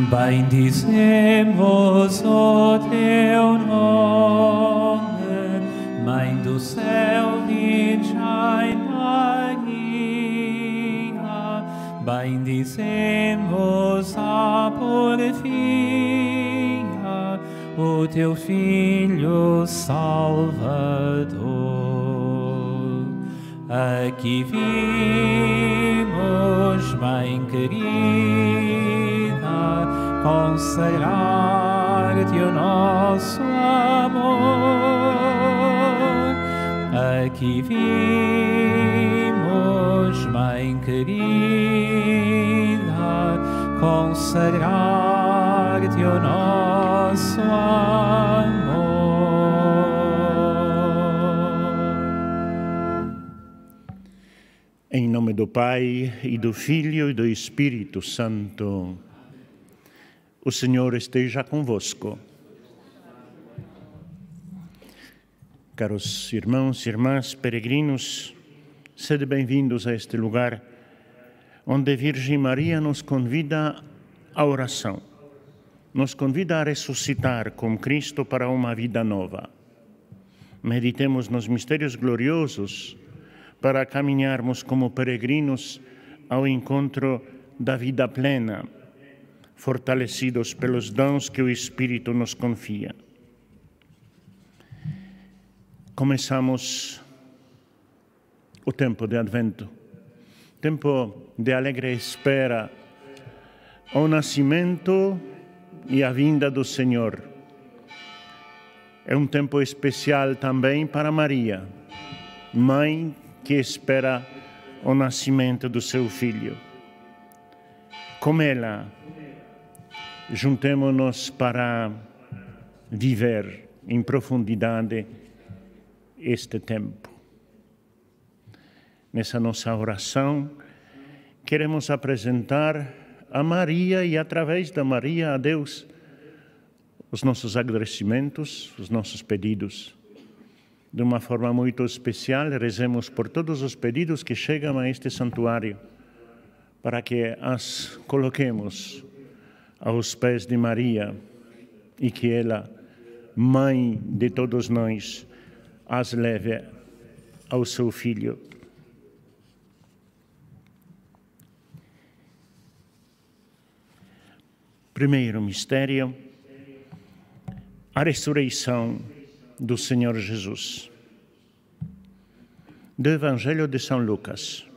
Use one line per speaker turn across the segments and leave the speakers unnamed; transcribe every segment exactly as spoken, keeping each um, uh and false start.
Bendizemos o teu nome, Mãe do céu, Virgem Maria. Bendizemos a porfia, o teu Filho Salvador. Aqui vimos, Mãe querida, consagrar-te o nosso amor. Aqui vimos, Mãe querida, consagrar-te o nosso amor.
Em nome do Pai, e do Filho, e do Espírito Santo. O Senhor esteja convosco. Caros irmãos e irmãs peregrinos, sede bem-vindos a este lugar onde a Virgem Maria nos convida à oração, nos convida a ressuscitar com Cristo para uma vida nova. Meditemos nos mistérios gloriosos para caminharmos como peregrinos ao encontro da vida plena, fortalecidos pelos dons que o Espírito nos confia. Começamos o tempo de Advento, tempo de alegre espera ao nascimento e à vinda do Senhor. É um tempo especial também para Maria, mãe que espera o nascimento do seu filho. Com ela, juntemo-nos para viver em profundidade este tempo. Nessa nossa oração, queremos apresentar a Maria e, através da Maria, a Deus, os nossos agradecimentos, os nossos pedidos. De uma forma muito especial, rezemos por todos os pedidos que chegam a este santuário, para que as coloquemos aos pés de Maria e que ela, mãe de todos nós, as leve ao seu Filho. Primeiro mistério, a ressurreição do Senhor Jesus. Do Evangelho de São Lucas.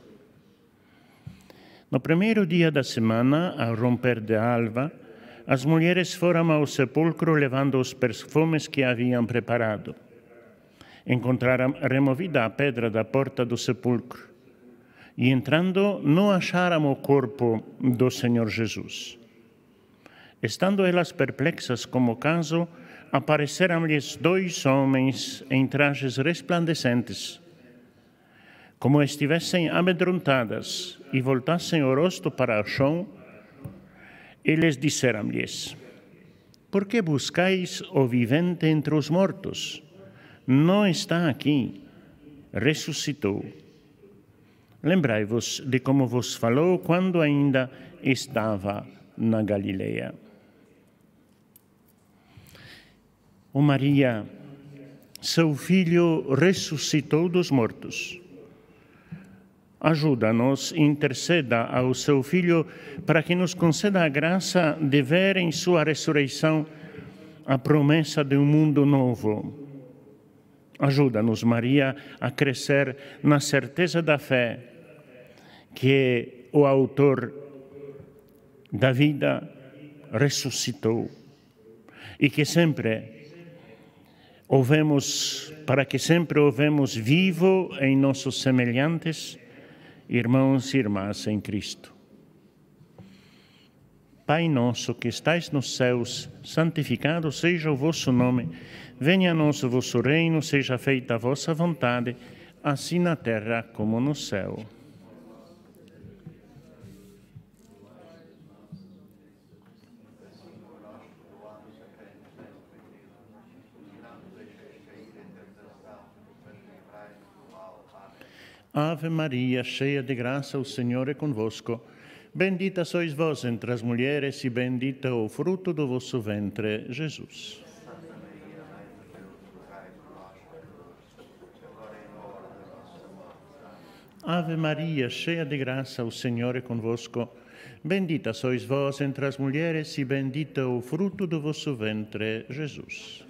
No primeiro dia da semana, ao romper da alva, as mulheres foram ao sepulcro levando os perfumes que haviam preparado. Encontraram removida a pedra da porta do sepulcro e, entrando, não acharam o corpo do Senhor Jesus. Estando elas perplexas como o caso, apareceram-lhes dois homens em trajes resplandecentes. Como estivessem amedrontadas e voltassem o rosto para o chão, eles disseram-lhes: por que buscais o vivente entre os mortos? Não está aqui, ressuscitou. Lembrai-vos de como vos falou quando ainda estava na Galileia. O Maria, seu Filho, ressuscitou dos mortos. Ajuda-nos e interceda ao seu Filho para que nos conceda a graça de ver em sua ressurreição a promessa de um mundo novo. Ajuda-nos, Maria, a crescer na certeza da fé que o autor da vida ressuscitou e que sempre ouvemos, para que sempre ouvemos vivo em nossos semelhantes, irmãos e irmãs em Cristo. Pai nosso que estais nos céus, santificado seja o vosso nome. Venha a nós o vosso reino, seja feita a vossa vontade, assim na terra como no céu. Ave Maria, cheia de graça, o Senhor é convosco. Bendita sois vós entre as mulheres e bendito é o fruto do vosso ventre, Jesus. Ave Maria, cheia de graça, o Senhor é convosco. Bendita sois vós entre as mulheres e bendito é o fruto do vosso ventre, Jesus.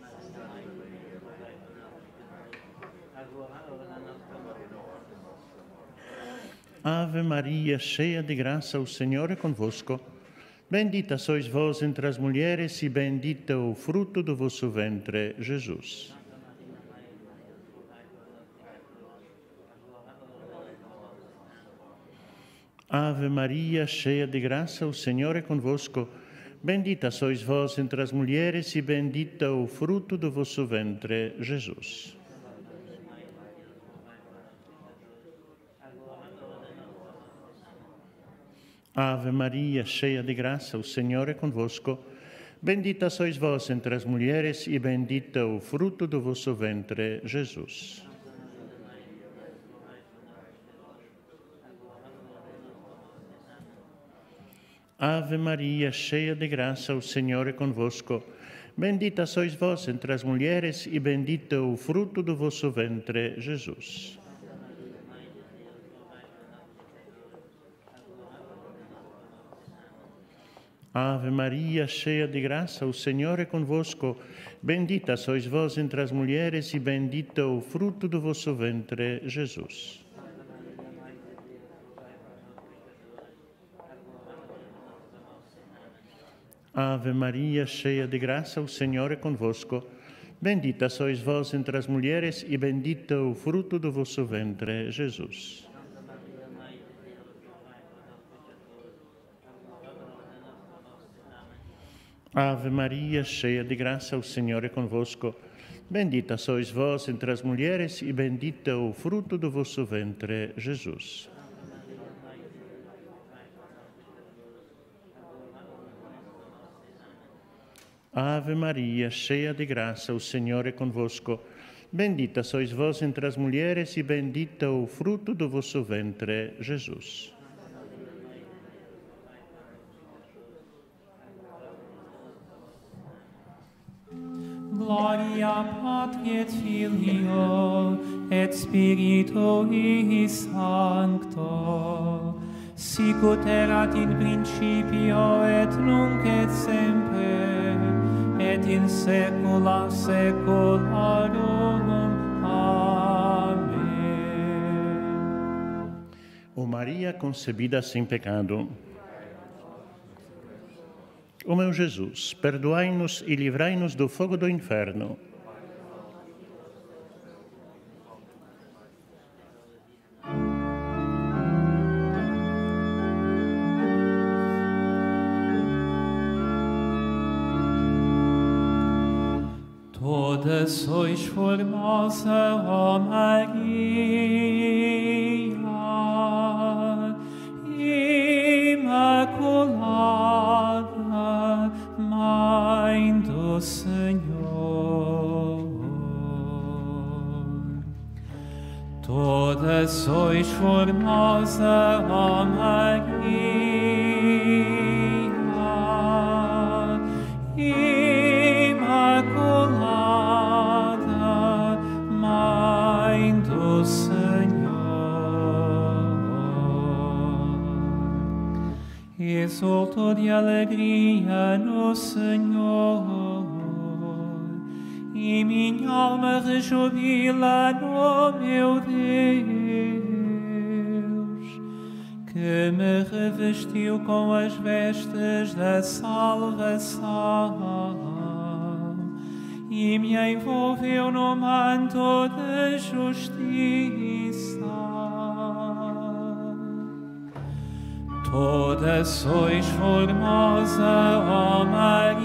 Ave Maria, cheia de graça, o Senhor é convosco. Bendita sois vós entre as mulheres e bendito é o fruto do vosso ventre, Jesus. Ave Maria, cheia de graça, o Senhor é convosco. Bendita sois vós entre as mulheres e bendito é o fruto do vosso ventre, Jesus. Ave Maria, cheia de graça, o Senhor é convosco. Bendita sois vós entre as mulheres e bendito é o fruto do vosso ventre, Jesus. Ave Maria, cheia de graça, o Senhor é convosco. Bendita sois vós entre as mulheres e bendito é o fruto do vosso ventre, Jesus. Ave Maria, cheia de graça, o Senhor é convosco. Bendita sois vós entre as mulheres e bendito é o fruto do vosso ventre, Jesus. Ave Maria, cheia de graça, o Senhor é convosco. Bendita sois vós entre as mulheres e bendito é o fruto do vosso ventre, Jesus. Ave Maria, cheia de graça, o Senhor é convosco. Bendita sois vós entre as mulheres e bendito é o fruto do vosso ventre, Jesus. Ave Maria, cheia de graça, o Senhor é convosco. Bendita sois vós entre as mulheres e bendito é o fruto do vosso ventre, Jesus.
Gloria Patri et Filio et Spiritui Sancto, sicut erat in principio et nunc et semper, et in saecula saeculorum. Amém.
Ó Maria concebida sem pecado, ó meu Jesus, perdoai-nos e livrai-nos do fogo do inferno.
Toda sois formosa, ó Maria, Imaculada, Mãe do Senhor. Toda sois formosa, ó Maria, Imaculada, Mãe do Senhor. Exulto de alegria no Senhor, e minha alma rejubila no meu Deus, que me revestiu com as vestes da salvação e me envolveu no manto da justiça. Toda sois formosa, ó Maria,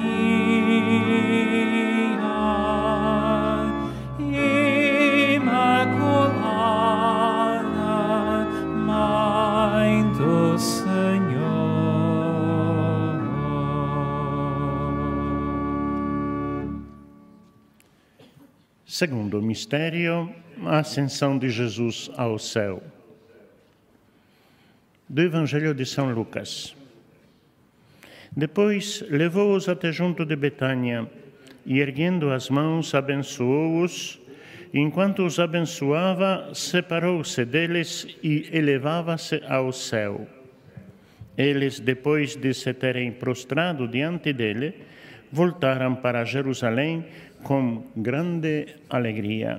Imaculada, Mãe do Senhor.
Segundo mistério, a ascensão de Jesus ao céu. do Evangelho de São Lucas. Depois levou-os até junto de Betânia e, erguendo as mãos, abençoou-os. Enquanto os abençoava, separou-se deles e elevava-se ao céu. Eles, depois de se terem prostrado diante dele, voltaram para Jerusalém com grande alegria.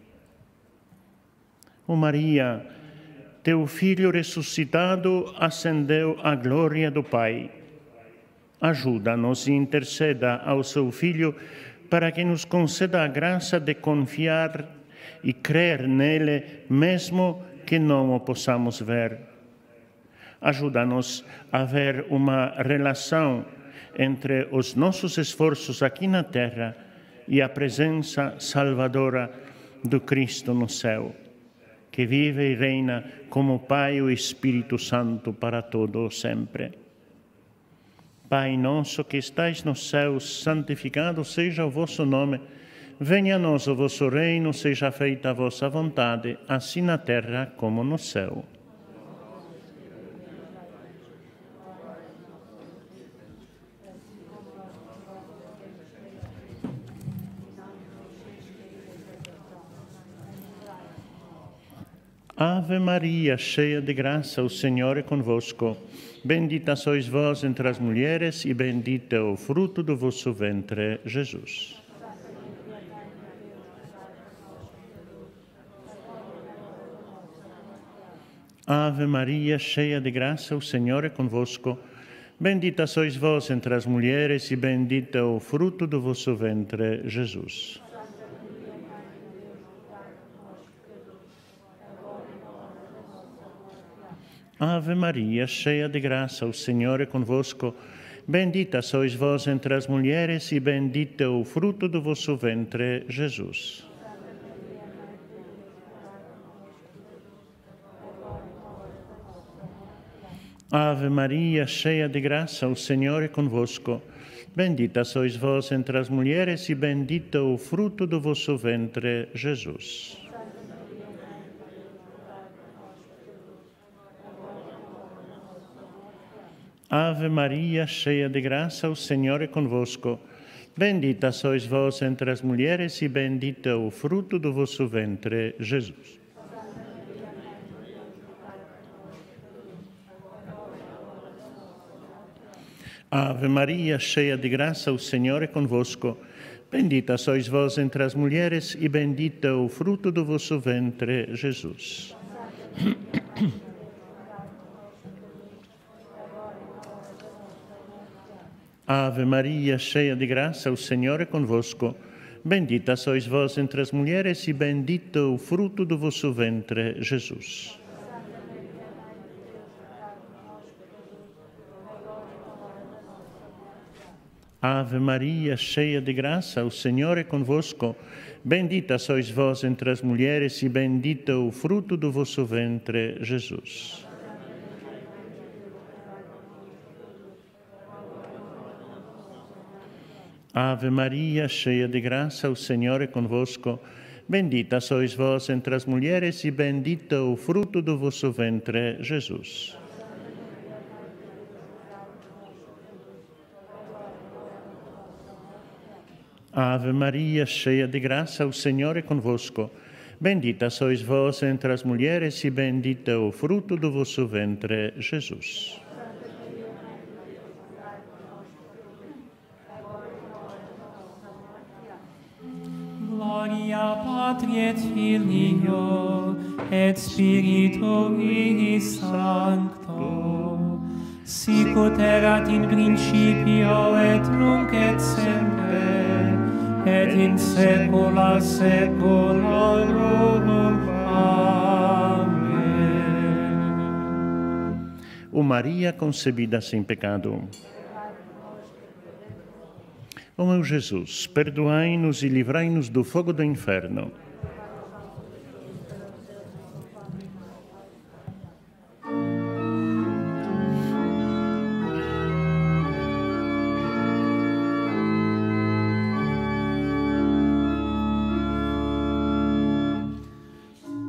Ó Maria, teu Filho ressuscitado ascendeu à glória do Pai. Ajuda-nos e interceda ao seu Filho para que nos conceda a graça de confiar e crer nele, mesmo que não o possamos ver. Ajuda-nos a ver uma relação entre os nossos esforços aqui na terra e a presença salvadora do Cristo no céu, que vive e reina como Pai e Espírito Santo para todo sempre. Pai nosso que estais nos céus, santificado seja o vosso nome. Venha a nós o vosso reino, seja feita a vossa vontade, assim na terra como no céu. Ave Maria, cheia de graça, o Senhor é convosco. Bendita sois vós entre as mulheres e bendito é o fruto do vosso ventre, Jesus. Ave Maria, cheia de graça, o Senhor é convosco. Bendita sois vós entre as mulheres e bendito é o fruto do vosso ventre, Jesus. Ave Maria, cheia de graça, o Senhor é convosco. Bendita sois vós entre as mulheres e bendito é o fruto do vosso ventre, Jesus. Ave Maria, cheia de graça, o Senhor é convosco. Bendita sois vós entre as mulheres e bendito é o fruto do vosso ventre, Jesus. Ave Maria, cheia de graça, o Senhor é convosco. Bendita sois vós entre as mulheres e bendito é o fruto do vosso ventre, Jesus. Ave Maria, cheia de graça, o Senhor é convosco. Bendita sois vós entre as mulheres e bendito é o fruto do vosso ventre, Jesus. Ave Maria, cheia de graça, o Senhor é convosco. Bendita sois vós entre as mulheres e bendito é o fruto do vosso ventre, Jesus. Ave Maria, cheia de graça, o Senhor é convosco. Bendita sois vós entre as mulheres e bendito é o fruto do vosso ventre, Jesus. Ave Maria, cheia de graça, o Senhor é convosco. Bendita sois vós entre as mulheres e bendito é o fruto do vosso ventre, Jesus. Ave Maria, cheia de graça, o Senhor é convosco. Bendita sois vós entre as mulheres e bendito é o fruto do vosso ventre, Jesus.
Gloria Patri et Filio et Spiritui Sancto, sic ut erat in principio et nunc et semper, et in saecula saeculorum. Amém.
O Maria concebida sem pecado. Ó meu Jesus, perdoai-nos e livrai-nos do fogo do inferno.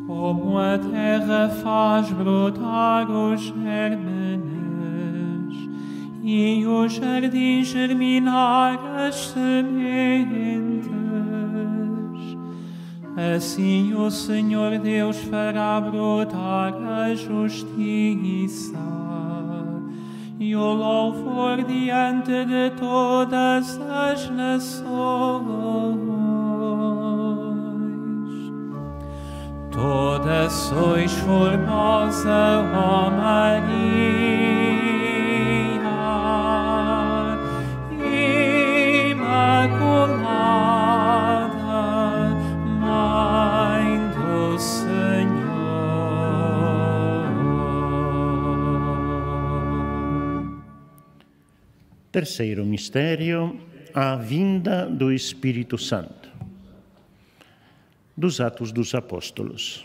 Como a terra faz brotar os germes e o jardim germinar as sementes, assim o Senhor Deus fará brotar a justiça e o louvor diante de todas as nações. Toda sois formosa, ó Maria, Imaculada, Mãe do Senhor.
Terceiro mistério, a vinda do Espírito Santo. Dos Atos dos Apóstolos.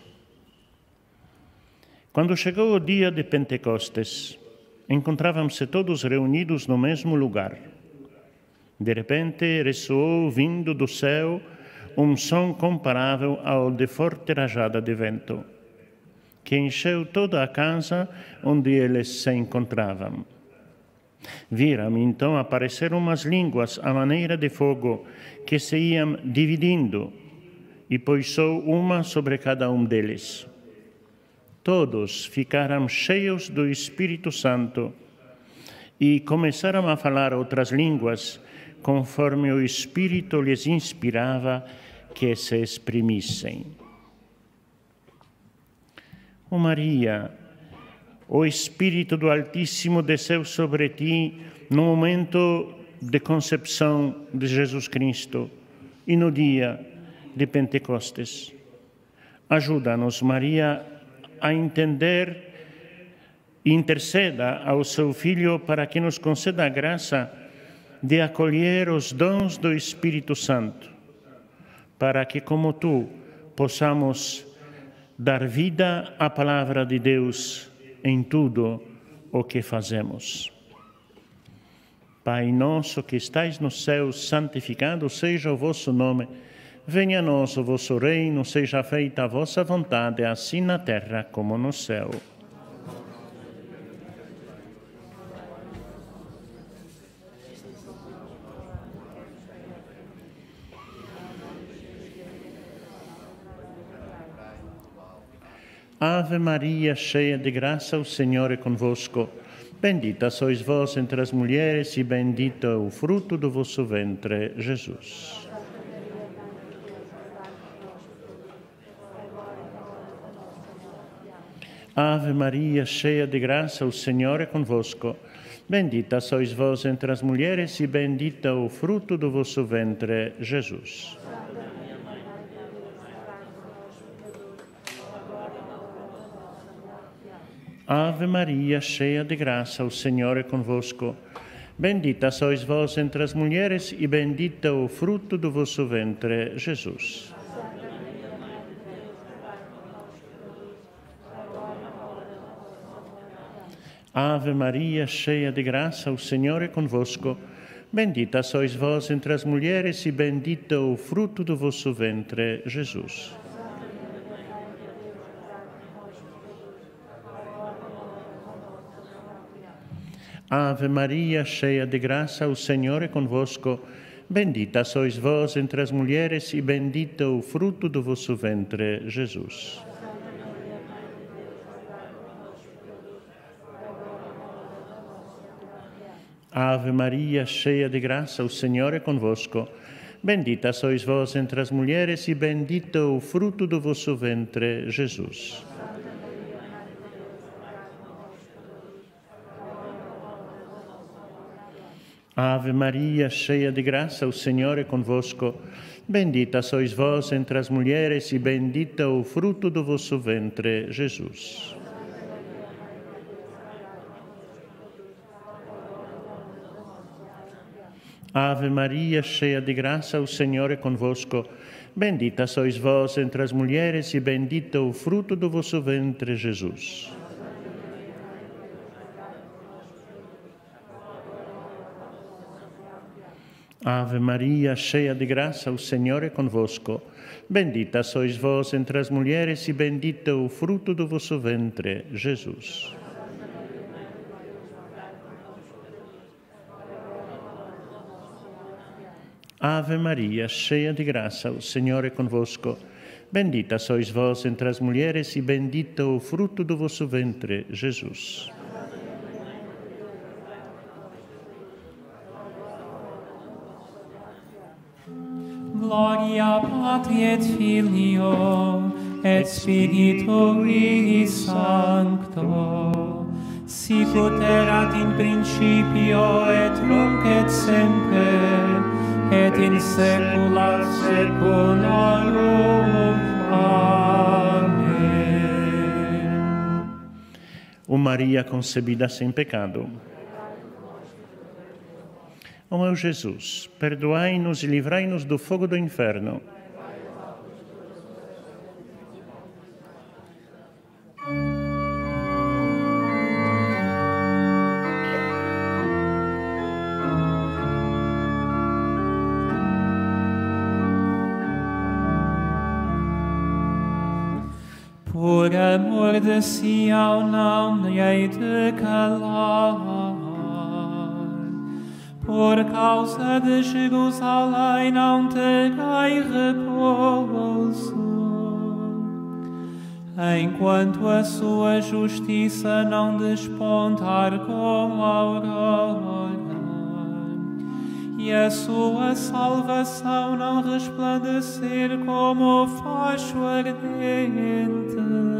Quando chegou o dia de Pentecostes, encontravam-se todos reunidos no mesmo lugar. De repente, ressoou vindo do céu um som comparável ao de forte rajada de vento, que encheu toda a casa onde eles se encontravam. Viram então aparecer umas línguas à maneira de fogo que se iam dividindo, e pousou uma sobre cada um deles. Todos ficaram cheios do Espírito Santo e começaram a falar outras línguas, conforme o Espírito lhes inspirava que se exprimissem. Ó Maria, o Espírito do Altíssimo desceu sobre ti no momento de concepção de Jesus Cristo e no dia de Pentecostes. Ajuda-nos, Maria, a entender e interceda ao seu Filho para que nos conceda a graça de acolher os dons do Espírito Santo, para que, como tu, possamos dar vida à palavra de Deus em tudo o que fazemos. Pai nosso que estais no céu, santificado seja o vosso nome. Venha a nós o vosso reino, seja feita a vossa vontade, assim na terra como no céu. Ave Maria, cheia de graça, o Senhor é convosco. Bendita sois vós entre as mulheres e bendito é o fruto do vosso ventre, Jesus. Ave Maria, cheia de graça, o Senhor é convosco. Bendita sois vós entre as mulheres e bendito é o fruto do vosso ventre, Jesus. Ave Maria, cheia de graça, o Senhor é convosco. Bendita sois vós entre as mulheres e bendito é o fruto do vosso ventre, Jesus. Ave Maria, cheia de graça, o Senhor é convosco. Bendita sois vós entre as mulheres e bendito é o fruto do vosso ventre, Jesus. Ave Maria, cheia de graça, o Senhor é convosco. Bendita sois vós entre as mulheres e bendito é o fruto do vosso ventre, Jesus. Ave Maria, cheia de graça, o Senhor é convosco. Bendita sois vós entre as mulheres e bendito é o fruto do vosso ventre, Jesus. Ave Maria, cheia de graça, o Senhor é convosco. Bendita sois vós entre as mulheres e bendito é o fruto do vosso ventre, Jesus. Ave Maria, cheia de graça, o Senhor é convosco. Bendita sois vós entre as mulheres e bendito é o fruto do vosso ventre, Jesus. Ave Maria, cheia de graça, o Senhor é convosco. Bendita sois vós entre as mulheres e bendito é o fruto do vosso ventre, Jesus. Ave Maria, cheia de graça, o Senhor é convosco. Bendita sois vós entre as mulheres e bendito é o fruto do vosso ventre, Jesus.
Gloria Patri et Filio et Spiritui Sancto, sicut erat in principio et nunc et semper, et in saecula saeculorum. Amém.
Ó Maria concebida sem pecado. Ó meu Jesus, perdoai-nos e livrai-nos do fogo do inferno.
Por amor de Sião não hei de calar, por causa de Jerusalém não terei repouso, enquanto a sua justiça não despontar como a aurora, e a sua salvação não resplandecer como o facho ardente.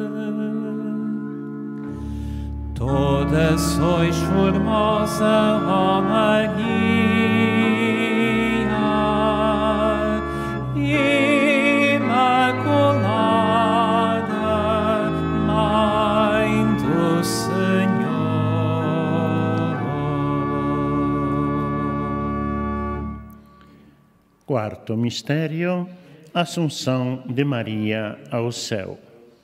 Toda sois formosa, ó Maria, Imaculada, Mãe do Senhor.
Quarto mistério, Assunção de Maria ao céu.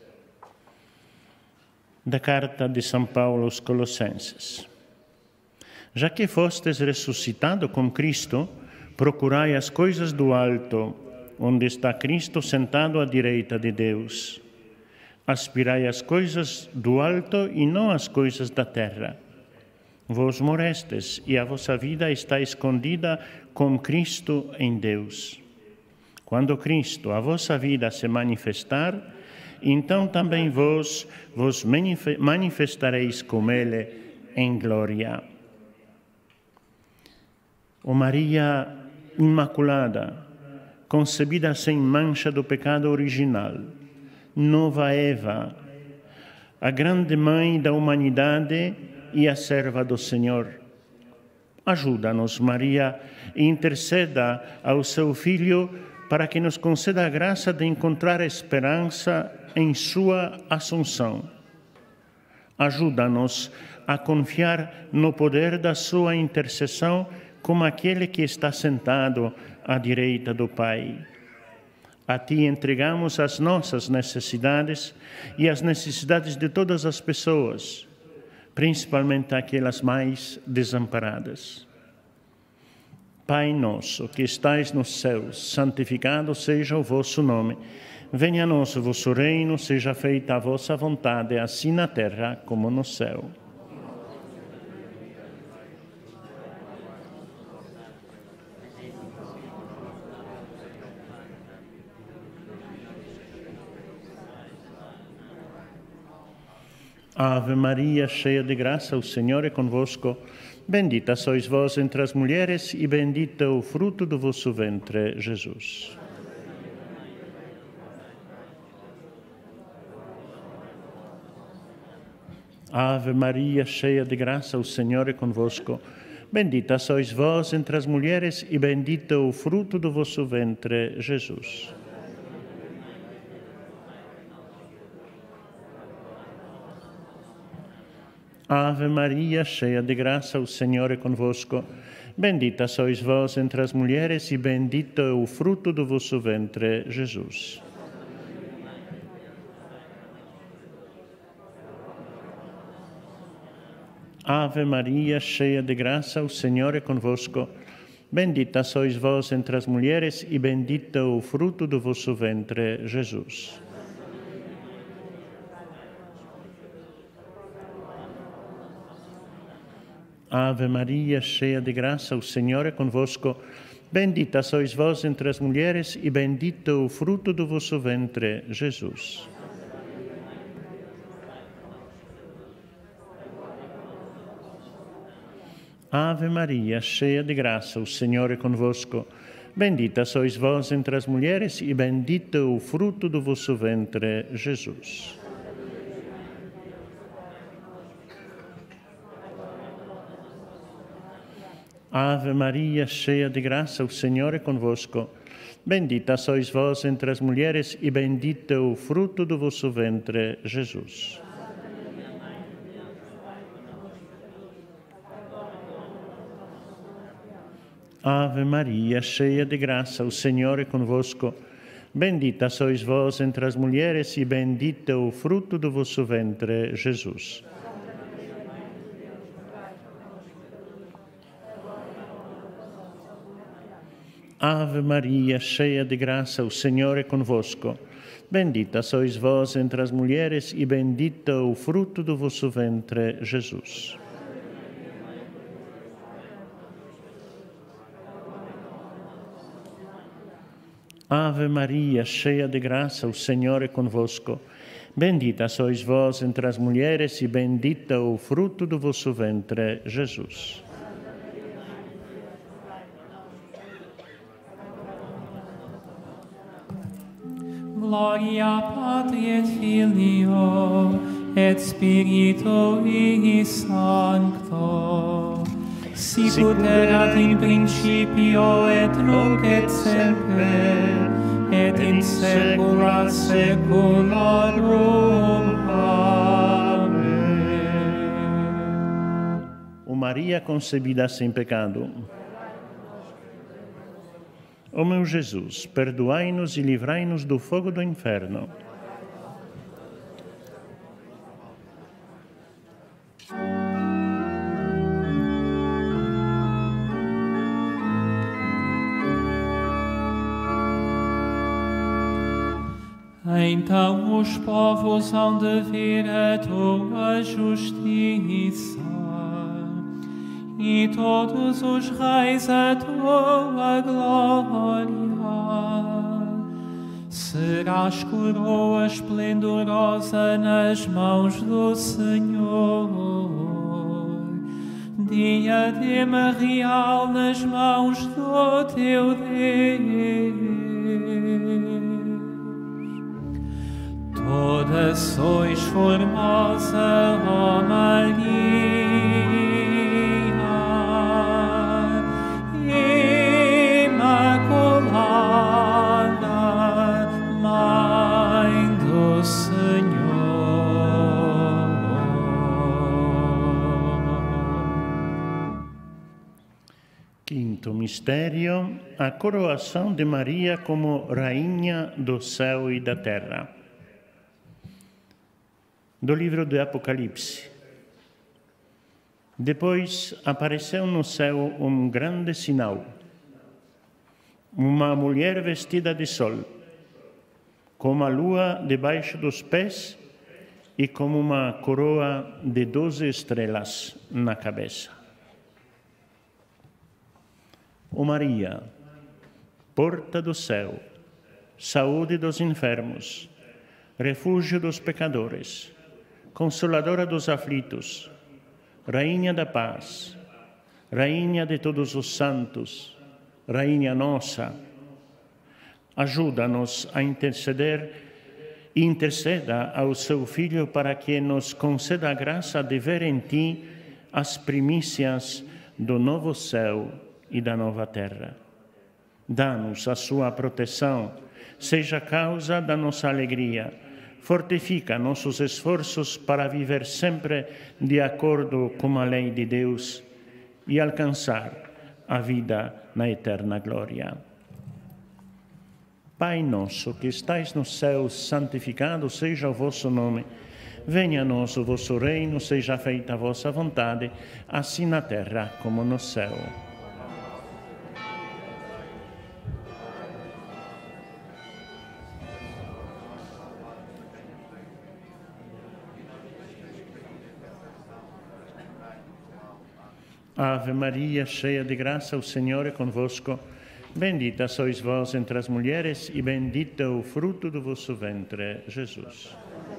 Da carta de São Paulo aos Colossenses. Já que fostes ressuscitado com Cristo, procurai as coisas do alto, onde está Cristo sentado à direita de Deus. Aspirai às coisas do alto e não às coisas da terra. Vós morestes e a vossa vida está escondida com Cristo em Deus. Quando Cristo, a vossa vida, se manifestar, então também vós vos manifestareis com Ele em glória. Ó Maria Imaculada, concebida sem mancha do pecado original, nova Eva, a grande mãe da humanidade e a serva do Senhor, ajuda-nos, Maria, e interceda ao seu Filho para que nos conceda a graça de encontrar esperança em sua assunção. Ajuda-nos a confiar no poder da sua intercessão como aquele que está sentado à direita do Pai. A Ti entregamos as nossas necessidades e as necessidades de todas as pessoas, principalmente aquelas mais desamparadas. Pai nosso, que estais nos céus, santificado seja o vosso nome. Venha a nós o vosso reino, seja feita a vossa vontade, assim na terra como no céu. Ave Maria, cheia de graça, o Senhor é convosco. Bendita sois vós entre as mulheres e bendito é o fruto do vosso ventre, Jesus. Ave Maria, cheia de graça, o Senhor é convosco. Bendita sois vós entre as mulheres e bendito é o fruto do vosso ventre, Jesus. Ave Maria, cheia de graça, o Senhor é convosco. Bendita sois vós entre as mulheres e bendito é o fruto do vosso ventre, Jesus. Ave Maria, cheia de graça, o Senhor é convosco. Bendita sois vós entre as mulheres e bendito o fruto do vosso ventre, Jesus. Ave Maria, cheia de graça, o Senhor é convosco. Bendita sois vós entre as mulheres e bendito o fruto do vosso ventre, Jesus. Ave Maria, cheia de graça, o Senhor é convosco. Bendita sois vós entre as mulheres e bendito o fruto do vosso ventre, Jesus. Ave Maria, cheia de graça, o Senhor é convosco. Bendita sois vós entre as mulheres e bendito o fruto do vosso ventre, Jesus. Ave Maria, cheia de graça, o Senhor é convosco. Bendita sois vós entre as mulheres e bendito o fruto do vosso ventre, Jesus. Ave Maria, cheia de graça, o Senhor é convosco. Bendita sois vós entre as mulheres e bendito o fruto do vosso ventre, Jesus. Ave Maria, cheia de graça, o Senhor é convosco. Bendita sois vós entre as mulheres e bendito o fruto do vosso ventre, Jesus.
Gloria Patri et Filio et Spiritui Sancto, sicut erat in principio et nunc et semper, et in saecula saeculorum. Amen.
O Maria concebida sem pecado. Ó meu Jesus, perdoai-nos e livrai-nos do fogo do inferno.
Então os povos hão de ver a tua justiça, e todos os reis a tua glória. Serás coroa esplendorosa nas mãos do Senhor, diadema real nas mãos do teu Deus. Toda sois formosa, ó Maria, Imaculada, Mãe do Senhor.
Quinto mistério, a coroação de Maria como Rainha do céu e da terra. Do livro do Apocalipse. Depois apareceu no céu um grande sinal. Uma mulher vestida de sol, com a lua debaixo dos pés e com uma coroa de doze estrelas na cabeça. Ó Maria, porta do céu, saúde dos enfermos, refúgio dos pecadores, Consoladora dos aflitos, Rainha da paz, Rainha de todos os santos, Rainha nossa, ajuda-nos a interceder e interceda ao seu Filho para que nos conceda a graça de ver em Ti as primícias do novo céu e da nova terra. Dá-nos a sua proteção, seja causa da nossa alegria. Fortifica nossos esforços para viver sempre de acordo com a lei de Deus e alcançar a vida na eterna glória. Pai nosso que estais no céu, santificado seja o vosso nome. Venha a nós o vosso reino, seja feita a vossa vontade, assim na terra como no céu. Ave Maria, cheia de graça, o Senhor é convosco. Bendita sois vós entre as mulheres e bendito é o fruto do vosso ventre, Jesus.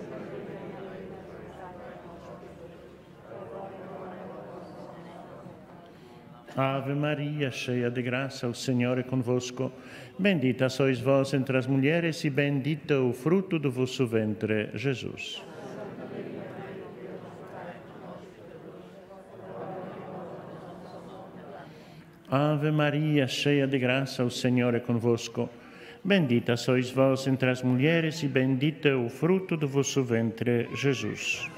Ave Maria, cheia de graça, o Senhor é convosco. Bendita sois vós entre as mulheres e bendito é o fruto do vosso ventre, Jesus. Ave Maria, cheia de graça, o Senhor é convosco. Bendita sois vós entre as mulheres e bendito é o fruto do vosso ventre, Jesus.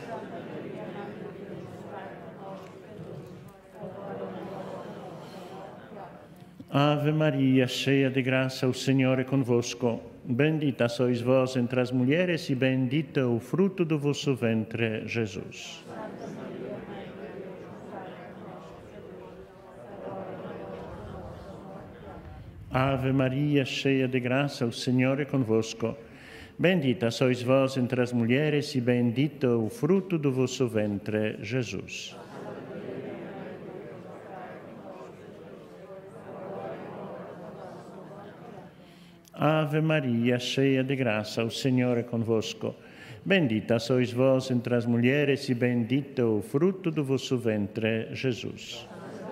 Ave Maria, cheia de graça, o Senhor é convosco. Bendita sois vós entre as mulheres e bendito é o fruto do vosso ventre, Jesus. Ave Maria, cheia de graça, o Senhor é convosco. Bendita sois vós entre as mulheres e bendito é o fruto do vosso ventre, Jesus. Ave Maria, cheia de graça, o Senhor é convosco. Bendita sois vós entre as mulheres e bendito é o fruto do vosso ventre, Jesus.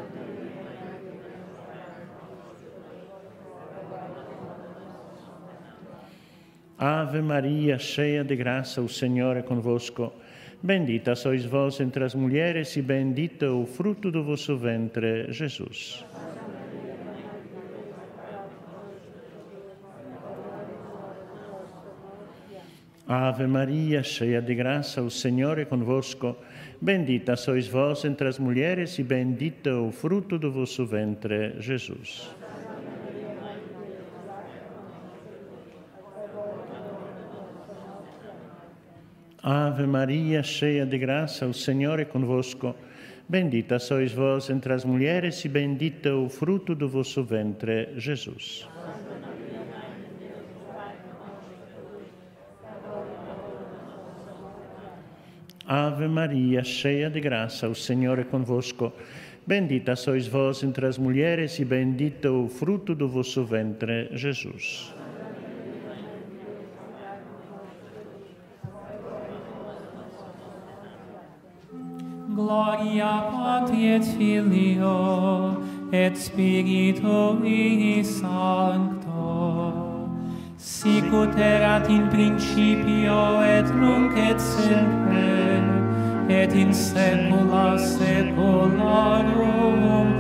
Ave Maria, cheia de graça, o Senhor é convosco. Bendita sois vós entre as mulheres e bendito é o fruto do vosso ventre, Jesus. Ave Maria, cheia de graça, o Senhor é convosco. Bendita sois vós entre as mulheres e bendito é o fruto do vosso ventre, Jesus. Ave Maria, cheia de graça, o Senhor é convosco. Bendita sois vós entre as mulheres e bendito é o fruto do vosso ventre, Jesus. Ave Maria, cheia de graça, o Senhor é convosco. Bendita sois vós entre as mulheres e bendito é o fruto do vosso ventre, Jesus.
Gloria Patri et Filio et Spiritui Sancto, sicut erat in principio et nunc et semper, et in saecula saeculorum.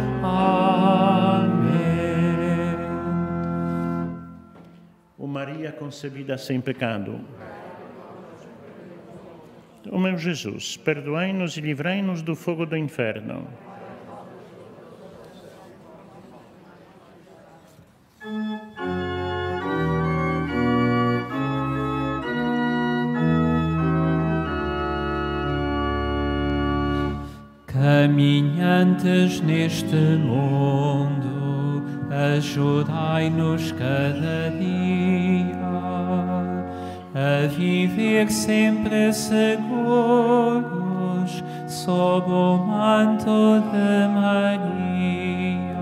Amém.
O Maria concebida sem pecado. Ó meu Jesus, perdoai-nos e livrai-nos do fogo do inferno.
Caminhantes neste mundo, ajudai-nos cada dia a viver sempre seguros sob o manto de Maria.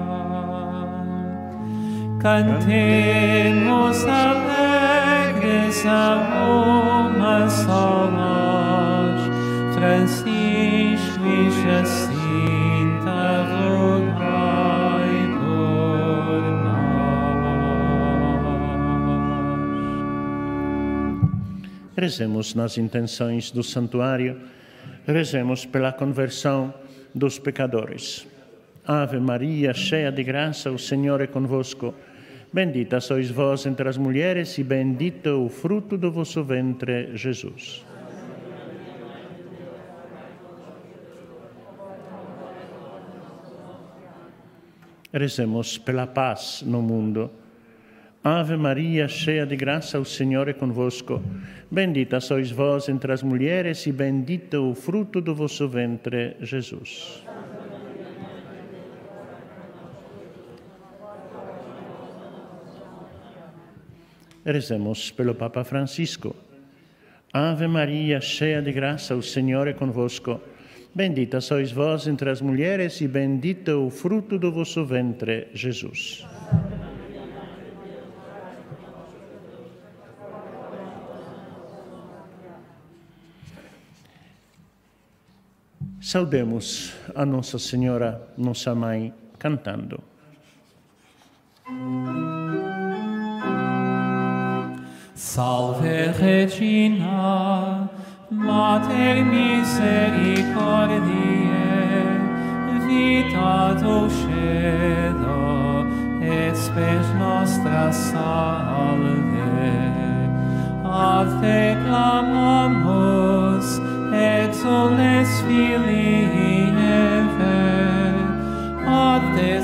Cantemos alegres a uma só voz, Francisco e Jacinta, rogai por nós.
Rezemos nas intenções do santuário, rezemos pela conversão dos pecadores. Ave Maria, cheia de graça, o Senhor é convosco. Bendita sois vós entre as mulheres e bendito é o fruto do vosso ventre, Jesus. Rezemos pela paz no mundo. Ave Maria, cheia de graça, o Senhor é convosco. Bendita sois vós entre as mulheres e bendito é o fruto do vosso ventre, Jesus. Rezemos pelo Papa Francisco. Ave Maria, cheia de graça, o Senhor é convosco. Bendita sois vós entre as mulheres e bendito o fruto do vosso ventre, Jesus. Saudemos a Nossa Senhora, nossa Mãe, cantando.
Salve Regina, Mater misericordiae, vita dulcedo, et spes nostra salve. Ad te clamamus, exules filii Eve, ad te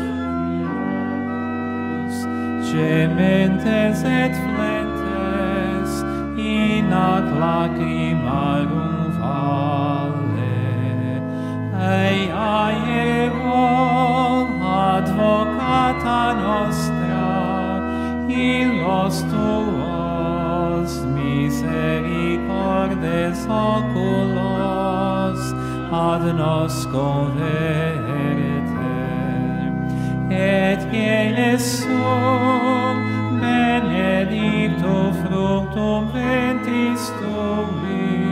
suspiramos, gementes et flentes, in ad lacrimarum valle. Eia ego, advocata nostra, illos tuos misericordes oculos ad nos converte. Et ienes sum benedicto fructum ventris tui,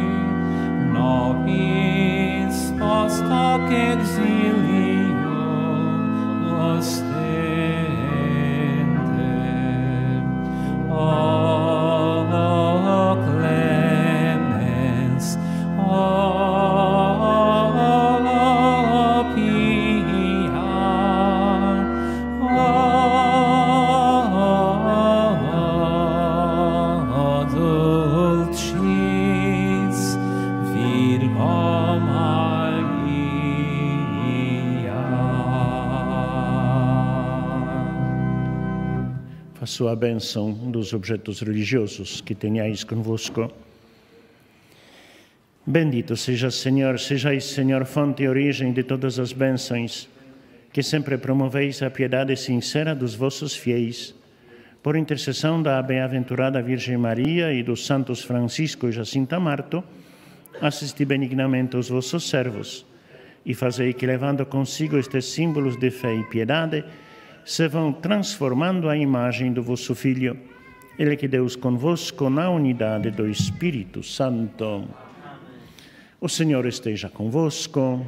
nobis post hoc exilium ostende. O clemens, o pia, o dulcis Virgo Maria.
Faço a bênção dos objetos religiosos que tenhais convosco. Bendito seja Senhor, sejais Senhor fonte e origem de todas as bênçãos, que sempre promoveis a piedade sincera dos vossos fiéis. Por intercessão da bem-aventurada Virgem Maria e dos santos Francisco e Jacinta Marto, assisti benignamente os vossos servos e fazei que, levando consigo estes símbolos de fé e piedade, se vão transformando a imagem do vosso Filho. Ele que Deus convosco na unidade do Espírito Santo. O Senhor esteja convosco.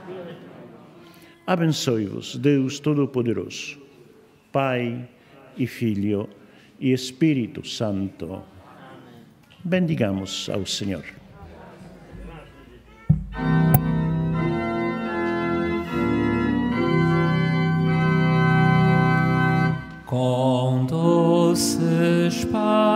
Abençoe-vos, Deus Todo-Poderoso, Pai e Filho e Espírito Santo. Bendigamos ao Senhor.
Com doces palavras